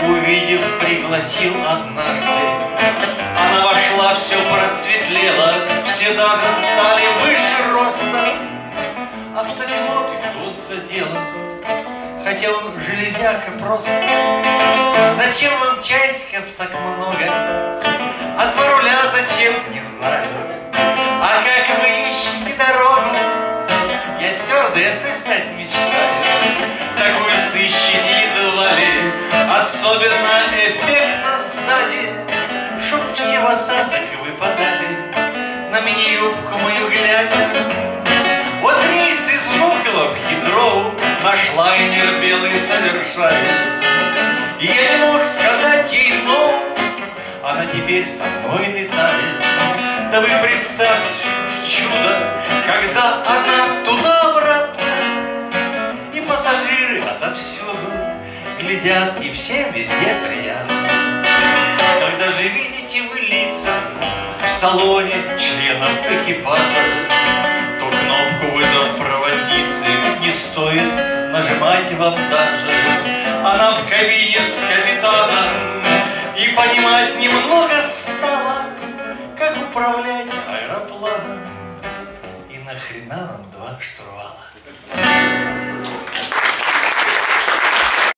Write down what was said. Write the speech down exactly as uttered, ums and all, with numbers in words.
увидев, пригласил однажды. Она вошла, все просветлело, все даже стали выше роста. Автопилот их тут задело, хотя он железяка просто. Зачем вам часиков так много? А два руля зачем, не знаю. А как вы ищете дорогу? Я стюардессой стать мечтаю. Такую сыщите едва ли, особенно эффектно сзади, чтоб все в осадок выпадали, на мини-юбку мою глядя. Вот рейс из Внуково в Хитрову наш лайнер белый совершает. И я не мог сказать ей «но», она теперь со мной летает. Да вы представьте чудо, когда она туда-обратно, и пассажиры отовсюду глядят, и всем везде приятно. Когда же видите вы лица в салоне членов экипажа, то кнопку «Вызов проводницы» не стоит нажимать вам даже. Она в кабине с капитаном и понимать немного стала, как управлять аэропланом. И нахрена нам два штурвала?